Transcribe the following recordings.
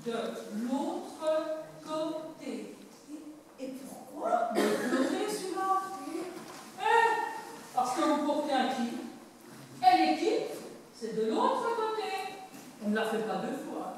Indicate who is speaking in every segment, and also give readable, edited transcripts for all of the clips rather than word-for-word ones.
Speaker 1: de l'autre côté.
Speaker 2: Et pourquoi?
Speaker 1: De l'autre côté, celui-là. Parce que vous portez un qui. Et l'équipe, c'est de l'autre côté. On ne la fait pas deux fois.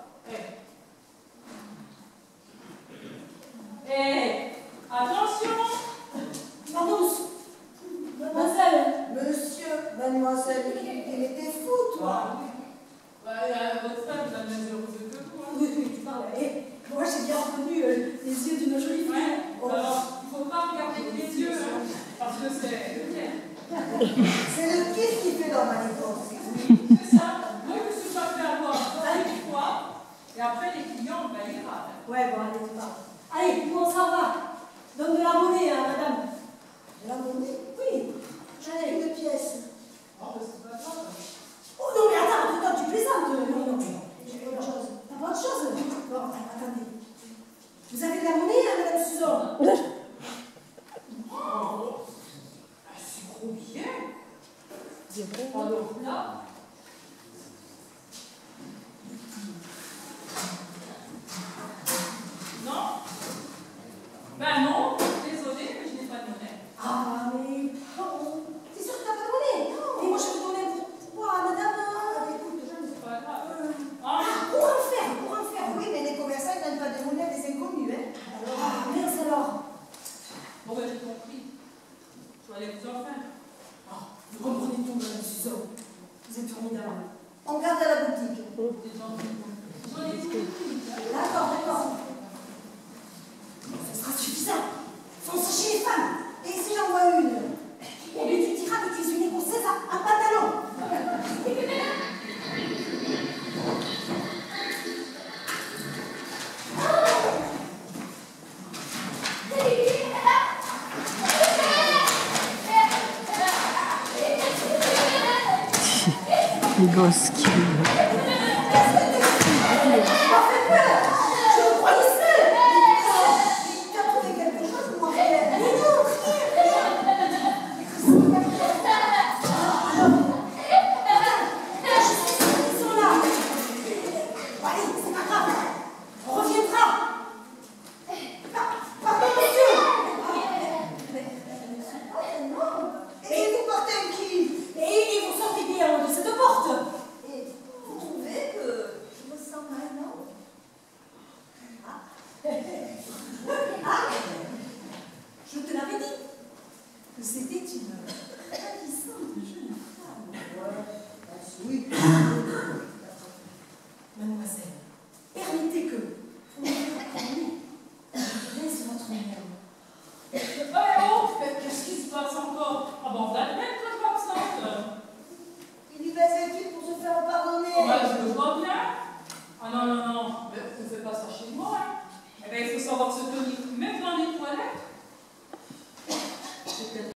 Speaker 1: Et attention.
Speaker 2: Pardon, mademoiselle. Monsieur, mademoiselle, il était fou, toi.
Speaker 1: Votre femme a la même mesure que vous.
Speaker 2: Oui, tu parles. Et moi, j'ai bien reconnu les yeux d'une jolie fille.
Speaker 1: Oh. Alors, il ne faut pas regarder les yeux, hein, parce que c'est le mien.
Speaker 2: C'est le kiff qui fait dans ma réponse.
Speaker 1: C'est ça. Moi, je me suis pas fait avoir une fois, et après, les clients, ben, ils râlent.
Speaker 2: Ouais, bon, allez, tu parles. Allez, comment ça va? Donne de la monnaie, hein, madame. De la monnaie? Oui. J'en ai une pièce.
Speaker 1: Oh, ben, c'est pas grave.
Speaker 2: Oh non, mais attends, tu plaisantes. Non, j'ai pas autre chose. T'as pas autre chose? Non, attendez. Vous avez de la monnaie, hein, madame Suzanne?
Speaker 1: Oh, c'est trop bien. Alors là, non? Ben non, désolé, mais je n'ai pas de monnaie.
Speaker 2: Ah, mais bon, c'est sûr que t'as pas de monnaie. Non. Mais moi, je vais vous donner pourquoi, madame? Écoute,
Speaker 1: C'est pas grave.
Speaker 2: Pour en faire. Oui, mais les commerçants, ils donnent pas de monnaie à des inconnus, hein. Ah, mince alors.
Speaker 1: Bon, ben j'ai compris. Je vais aller vous en faire.
Speaker 2: Vous comprenez tout, madame Suzanne. Vous êtes formidable. On garde à la boutique.
Speaker 1: Des gens qui
Speaker 2: D'accord. Ce sera suffisant. Fonce chez les femmes. Et si j'en vois une, eh bien, tu diras que tu es une écossaise à pantalon.
Speaker 3: Les gosses qui...
Speaker 2: Je te l'avais dit que c'était une ravissante jeune femme. Oui. Mademoiselle, permettez que vous me laisse votre nom.
Speaker 1: qu'est-ce qui se passe encore? Ah bon, vous admettez que je m'absente.
Speaker 2: Il y va s'inquiète pour se faire pardonner.
Speaker 1: Oh, ben, je le vois bien. Ah non, mais on ne fait pas ça chez moi. Hein. Eh bien, il faut savoir se tenir